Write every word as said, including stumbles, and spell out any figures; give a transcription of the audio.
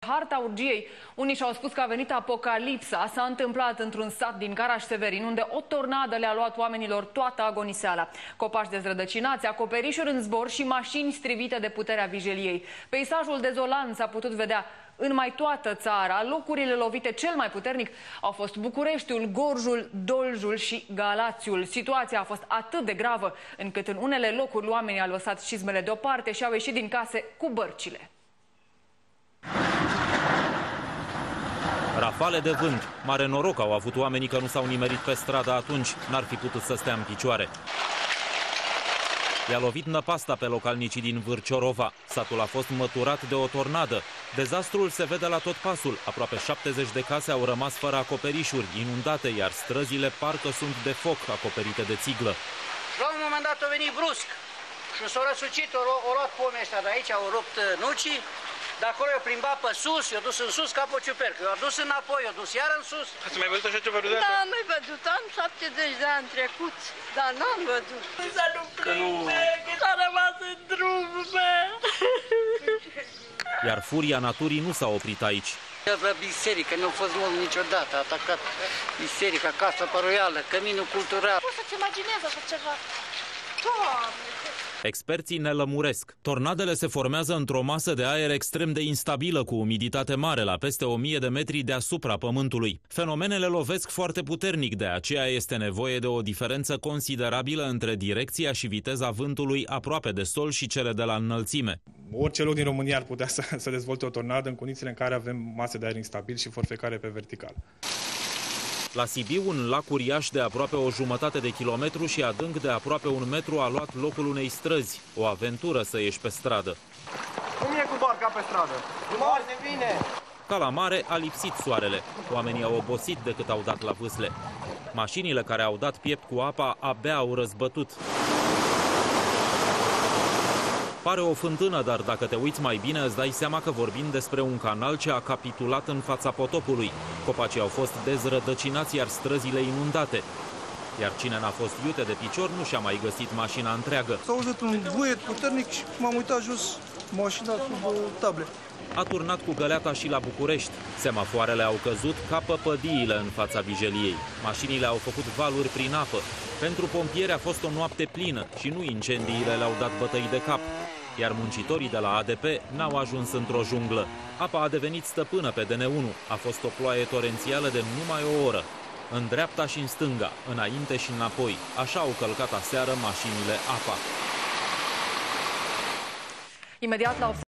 Harta urgiei. Unii și-au spus că a venit apocalipsa. S-a întâmplat într-un sat din Caraș-Severin, unde o tornadă le-a luat oamenilor toată agoniseala. Copaci dezrădăcinați, acoperișuri în zbor și mașini strivite de puterea vijeliei. Peisajul dezolant s-a putut vedea în mai toată țara. Locurile lovite cel mai puternic au fost Bucureștiul, Gorjul, Doljul și Galațiul. Situația a fost atât de gravă încât în unele locuri oamenii au lăsat scizmele deoparte și au ieșit din case cu bărcile. Rafale de vânt. Mare noroc au avut oamenii că nu s-au nimerit pe stradă atunci. N-ar fi putut să stea în picioare. I-a lovit năpasta pe localnicii din Vârciorova. Satul a fost măturat de o tornadă. Dezastrul se vede la tot pasul. Aproape șaptezeci de case au rămas fără acoperișuri, inundate, iar străzile parcă sunt de foc, acoperite de țiglă. Și la un moment dat a venit brusc și s-a răsucit, o luat pomii ăștia de aici, au rupt nucii. De acolo i-a plimbat pe sus, i-a dus în sus ca pe ciupercă, i-a dus înapoi, i-a dus iar în sus. Ați mai văzut așa ceva de Da, am mai văzut, am șaptezeci de ani trecuți, dar n-am văzut. Să nu prinde, că s-a rămas în drum, bă. Iar furia naturii nu s-a oprit aici. La biserică, nu a fost mult niciodată, a atacat biserica, Casa Paroială, Căminul Cultural. Poți să-ți imaginezi așa ceva? Doamne! Experții ne lămuresc. Tornadele se formează într-o masă de aer extrem de instabilă, cu umiditate mare, la peste o mie de metri deasupra pământului. Fenomenele lovesc foarte puternic, de aceea este nevoie de o diferență considerabilă între direcția și viteza vântului aproape de sol și cele de la înălțime. Orice loc din România ar putea să, să dezvolte o tornadă în condițiile în care avem mase de aer instabil și forfecare pe vertical. La Sibiu, un lac uriaș de aproape o jumătate de kilometru și adânc de aproape un metru a luat locul unei străzi. O aventură să ieși pe stradă. Cum e cu barca pe stradă? Foarte bine! Ca la mare a lipsit soarele. Oamenii au obosit de cât au dat la vâsle. Mașinile care au dat piept cu apa abia au răzbătut. Pare o fântână, dar dacă te uiți mai bine, îți dai seama că vorbim despre un canal ce a capitulat în fața potopului. Copacii au fost dezrădăcinați, iar străzile inundate. Iar cine n-a fost iute de picior nu și-a mai găsit mașina întreagă. S-a auzit un buiet puternic și m-am uitat jos, mașina sub table. A turnat cu găleata și la București. Semafoarele au căzut ca păpădiile în fața vijeliei. Mașinile au făcut valuri prin apă. Pentru pompieri a fost o noapte plină și nu incendiile le-au dat bătăi de cap. Iar muncitorii de la A D P n-au ajuns într-o junglă. Apa a devenit stăpână pe D N unu. A fost o ploaie torențială de numai o oră. În dreapta și în stânga, înainte și înapoi. Așa au călcat aseară mașinile apa. Imediat la